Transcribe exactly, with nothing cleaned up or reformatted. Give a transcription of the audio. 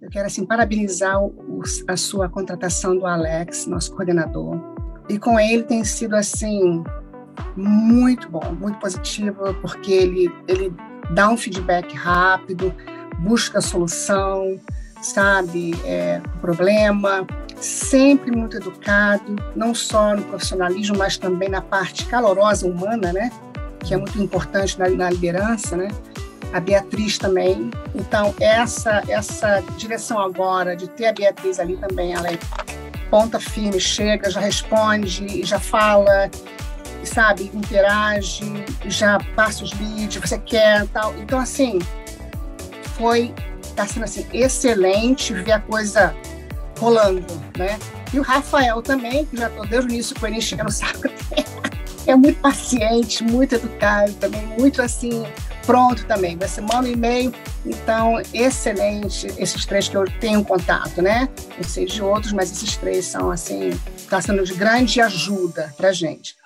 Eu quero, assim, parabenizar o, a sua contratação do Alex, nosso coordenador. E com ele tem sido, assim, muito bom, muito positivo, porque ele, ele dá um feedback rápido, busca a solução, sabe, é, o problema, sempre muito educado, não só no profissionalismo, mas também na parte calorosa humana, né, que é muito importante na, na liderança, né? A Beatriz também. Então, essa, essa direção agora de ter a Beatriz ali também, ela é ponta firme, chega, já responde, já fala, sabe, interage, já passa os leads, você quer, tal. Então, assim, foi, tá sendo assim, excelente ver a coisa rolando, né? E o Rafael também, que já estou desde o início com ele enchendo o saco dele. É muito paciente, muito educado também, muito assim, pronto também. Vai ser manda um e-mail, então, excelente, esses três que eu tenho contato, né? Não sei de outros, mas esses três são, assim, está sendo de grande ajuda para a gente.